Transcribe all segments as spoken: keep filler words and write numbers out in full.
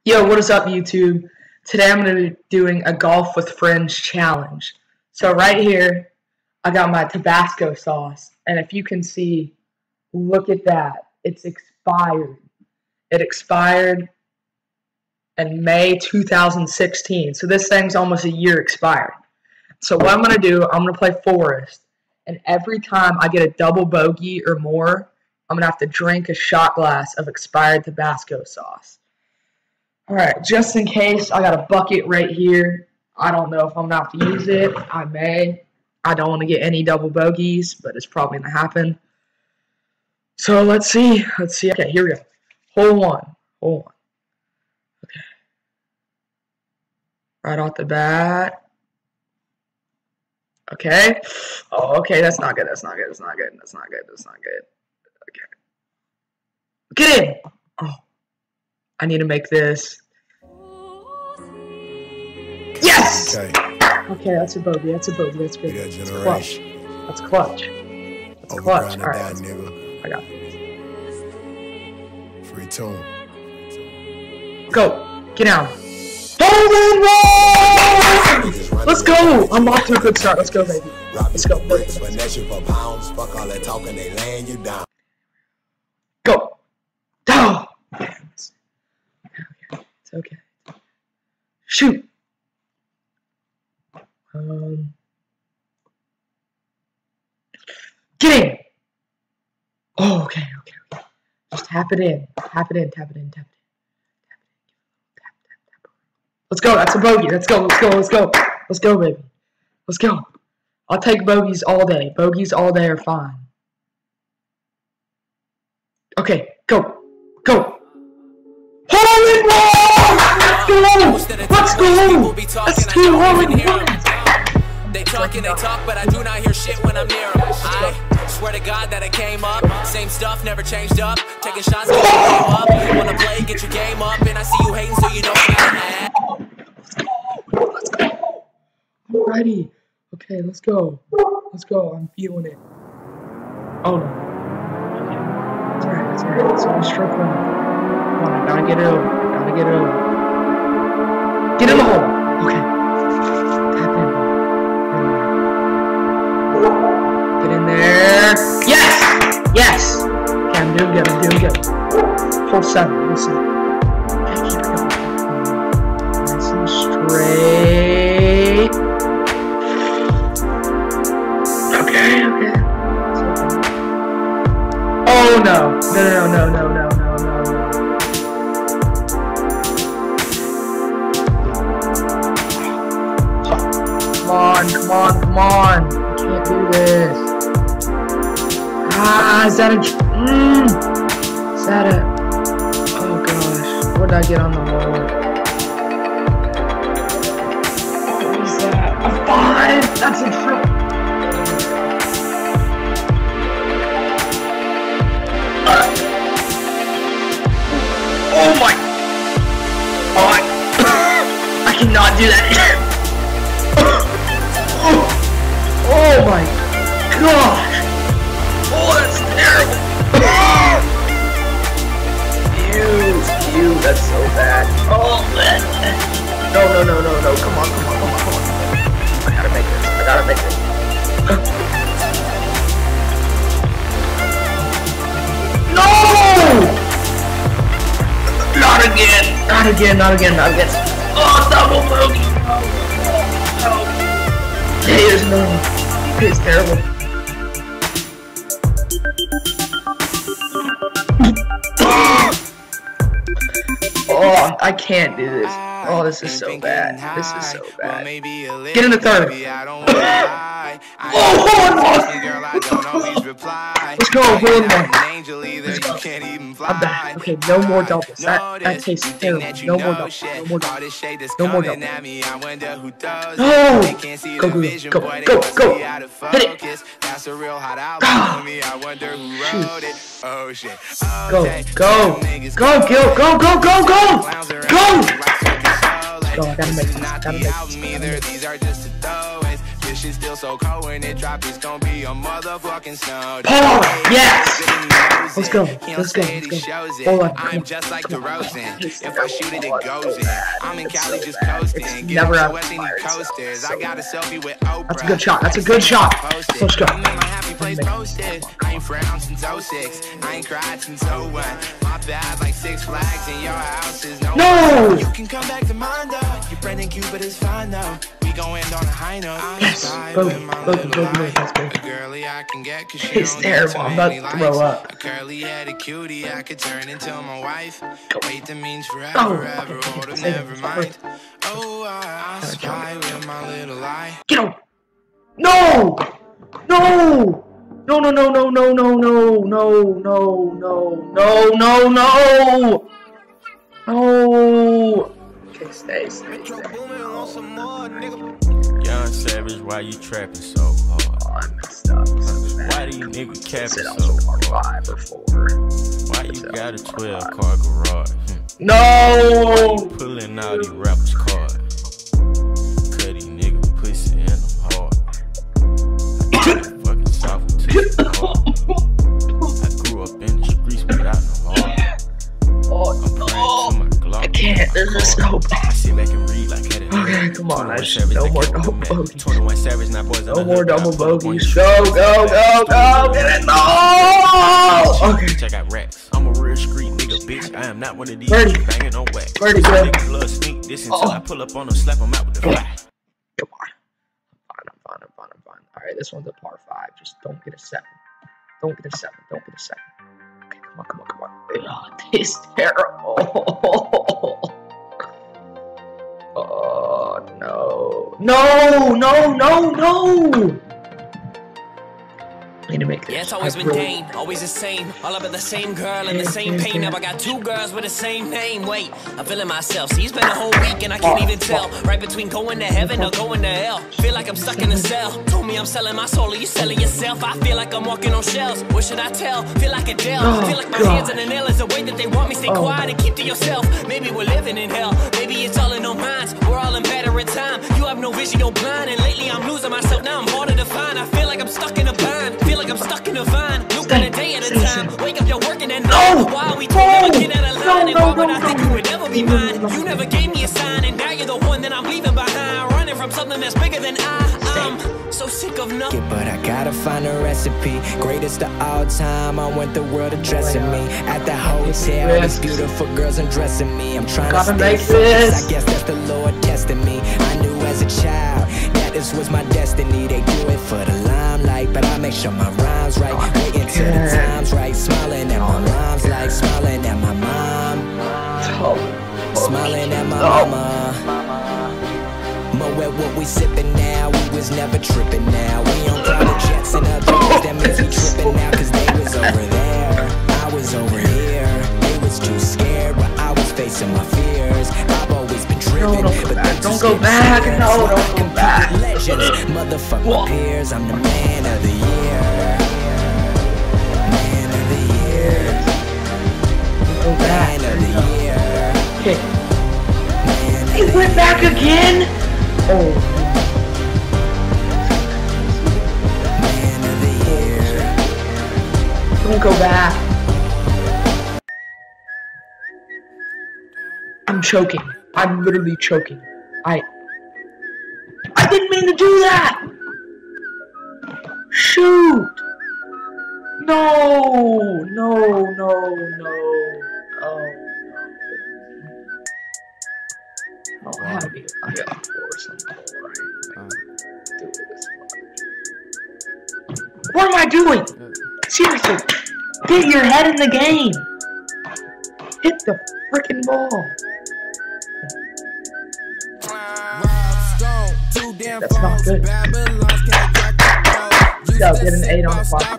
Yo, what is up, YouTube? Today I'm going to be doing a golf with friends challenge. So right here, I got my Tabasco sauce, and if you can see, look at that. It's expired. It expired in May two thousand sixteen, so this thing's almost a year expired. So what I'm going to do, I'm going to play Forest, and every time I get a double bogey or more, I'm going to have to drink a shot glass of expired Tabasco sauce. Alright, just in case, I got a bucket right here. I don't know if I'm going to have to use it. I may. I don't want to get any double bogeys, but it's probably going to happen. So let's see. Let's see. Okay, here we go. Hole one. Hole one. Okay. Right off the bat. Okay. Oh, okay. That's not good. That's not good. That's not good. That's not good. That's not good. Okay. Get in! Oh. I need to make this. Yes! Okay. Okay, that's a bogey. That's a bogey. That's good. That's clutch. That's clutch. That's clutch. All right. I got it. Free tune. Go. Get down. Hole in one! Let's go! I'm off to a good start. Let's go, baby. Let's go. Go. Down. It's okay. Shoot. Um. Get in. Oh, okay, okay, okay. Just tap it in. Tap it in. Tap it in. Tap it in. Tap it in. Tap, tap, tap. Let's go. That's a bogey. Let's go. Let's go. Let's go. Let's go, baby. Let's go. I'll take bogeys all day. Bogeys all day are fine. Okay, go. Go. Hole in one! Let's go! Let's go! Let's do hole in one! They talk and they talk, but I do not hear shit when I'm near them. I swear to God that I came up. Same stuff, never changed up. Taking shots, get your game up. Wanna play, get your game up. And I see you hating, so you know what Let's go! Let's go! Alrighty. Okay, let's go. Let's go. I'm feeling it. Oh no. Okay. It's alright, it's alright. It's only stroke one. Come on, I gotta get it over. I gotta get it over. Get in the hole. Okay. Tap in. Get in there. Yes! Yes! Okay, I'm doing good. I'm doing good. Hole seven. Hole seven. Okay, keep it going. Nice and straight. Okay, okay. Oh no. No, no, no, no, no, no, no, no. Come on, come on, come on. I can't do this. Ah, is that a... Mmm. Is that a... Oh, gosh. What did I get on the hole? What was that? A five? That's a triple. Oh, my... Oh, I... I cannot do that. Oh my gosh! Oh, that's terrible! Ew, ew, that's so bad. Oh, man. No, no, no, no, no. Come on, come on, come on, come on. I gotta make this. I gotta make this. No! Not again! Not again, not again, not again. Oh, double bogey! No. It is no. It is terrible. Oh, I can't do this. Oh, this is so bad. This is so bad. Get in the third. Oh, hold on. Let's go, hold on. Let's go. I'm back. Okay, no more doubles. That, that tastes terrible. No more doubles. No more doubles. No more doubles. No! Go, go, go, go, go! Hit it! Ah! Shoot. Go, go! Go, Gil! Go, go, go, go! Go! Let's go, I gotta make this. I gotta make this. This shit still so cold when it drop, it's gonna be a motherfucking snow. Oh, yes! Let's go, let's go, let's go. Hold on, I'm just like the Rosen. If I shoot it, it goes in. I'm in Cali just coasting. It's never out. Coasters. I got a selfie with Oprah. That's a good shot, that's a good shot. Let's go. I'm in my happy place posted. I ain't frowned since oh six. I ain't cried since oh one. My bad like Six Flags in your house is no. No! You can come back to mine though. Your friend and Cupid is fine though. We gon' end on a high note. Yes, go, go, go, go, go, let's go. It's terrible, I'm about to throw up. A curly headed cutie I could turn into my wife. Wait, that means forever, oh, ever, hold up, never mind. Oh, I spy with my little eye. Get him! No! No! No, no, no, no, no, no, no, no, no, no, no, no, no! No! Okay, stay, stay, stay. Young Savage, why you trapping so hard? Oh, I messed up. Why do you nigga capping so so hard? Five or four. Why you got a twelve car garage? No! Why you pulling out these rappers' cards? Cut these nigga pussy and I'm hard. I got fucking soft to the heart. I grew up in the streets without no heart. Oh, I'm praying to my Glock. I can't, this is so bad. I sit back and read like had it. Okay, come on, I just, no more double bogeys. twenty-one Savage, not boys. No more double bogeys. Go, go, go, go, get it, no! Okay. I got racks. I'm a real street nigga, bitch. I am not one of these Birdie. banging on wax. Birdie, go. Nigga blood sneak this until Oh. I pull up on them, slap them out with the fly. Come on. I'm fine, I'm fine, I'm fine, I'm fine. Alright, this one's a par five. Just don't get a seven. Don't get a seven. Don't get a seven. Okay, come on, come on, come on. Ugh, this is terrible. Oh, no. No, no, no, no! I need to make this. Yeah, it's always been Dane, always the same. All up in the same girl and the same pain. Now I got two girls with the same name. Wait, I'm feeling myself. See, it's been a whole week and I can't even tell. Right between going to heaven or going to hell. Feel like I'm stuck in a cell. Told me I'm selling my soul, are you selling yourself? I feel like I'm walking on shells. What should I tell? Feel like Adele. Feel like my hands in the nail is the way that they want me. Stay quiet and keep to yourself. Maybe we're living in hell. Maybe it's all in our minds. We're all in better in time. You have no vision, you're blind. And lately I'm losing myself. Now I'm harder to find. I feel like I'm stuck in a bind. Feel like I'm stuck in a vine. Looping a day at a time. Wake up, you're working at night. Why are we never get out of line? And why would I think you would ever be mine? You never gave me a sign. And now you're the one that I'm leaving behind. Running from something that's bigger than I. I'm so sick of nothing. But I gotta find a recipe. Greatest of all time. I want the world addressing me. At the hotel, these beautiful girls undressing me. I'm trying to stay focused. I guess that's the Lord testing me. I knew as a child that this was my destiny. They do it for the limelight, but I make sure my rhymes right. Waiting till the time's right. Smiling at my rhymes like smiling at my mom. Smiling at my mama. Mo at what we sipping now. We was never tripping now. We on private jets and other things. That means we tripping now. Cause they was over there. I was over here. They was too scared, but I was facing my fears. I've always been driven, No, but they don't go back. No, don't go back. Legends, motherfuck my peers. I'm the man of the year. Man of the year. Go back. Man of the year. Okay. Man of He the went back again? Oh. Man of the year. Don't go back. I'm choking. I'm literally choking. I I didn't mean to do that! Shoot! No! No, no, no. Oh, no. Oh, I had to be. I got a four or something, right? Do this one. What am I doing? Seriously, get your head in the game. Hit the freaking ball. That's not good. Yo, get an eight on the clock.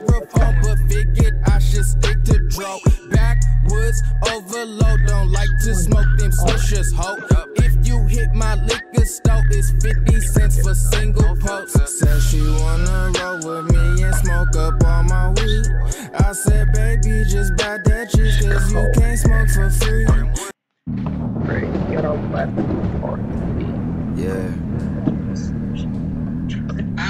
Backwoods overload, don't like to smoke them swishers, ho. If you hit my liquor store, it's fifty cents for single post. Said she wanna roll with me and smoke up all my weed. I said, baby, just buy that cheese, cause you can't smoke for free. Great, get on left part of the beat. Yeah.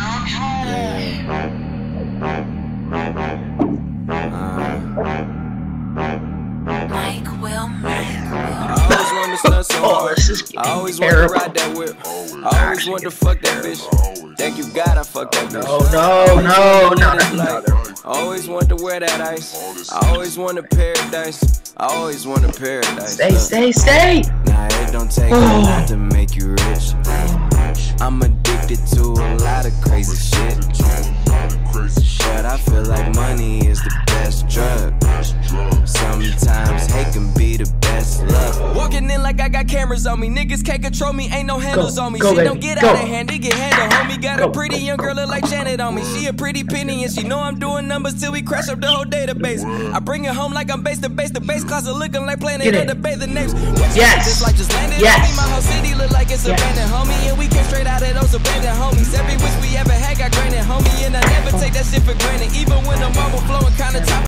the sun so Oh, hard. this is I always want to terrible. ride that whip. I always want to fuck that bitch. Thank you God I fuck that bitch. Oh no, no, no, no, no. I always want to wear that ice. I always want to paradise. I always want to paradise. Stay, stay, stay. Nah, it don't take a lot to make you rich. I'm addicted to a lot of crazy shit. But I feel like money is the best drug. Sometimes hate can be the best love. Walking in like I got cameras on me. Niggas can't control me, ain't no handles Go, on me. go, Shit baby, don't get go. out of hand, it get handled. Homie got Go, a pretty go, young go, girl look like Janet on me. She a pretty penny and she know I'm doing numbers till we crash up the whole database. I bring it home like I'm base to base. The base closet looking like Planet Get of in. the Bay. The names. Yes. This like just landed Yes. on me. My whole city look like it's Yes. abandoned, homie. And we came straight out of those abandoned homies. Every wish we ever had got granted, homie. And I never take that shit for granted. Even when the marble flowing kinda top.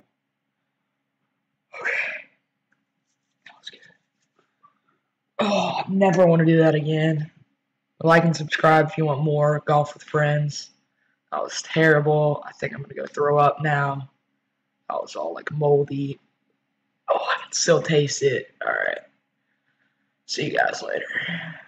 Oh, never want to do that again. Like and subscribe if you want more golf with friends. That was terrible. I think I'm gonna go throw up now. That was all like moldy. Oh, I can still taste it. All right. See you guys later.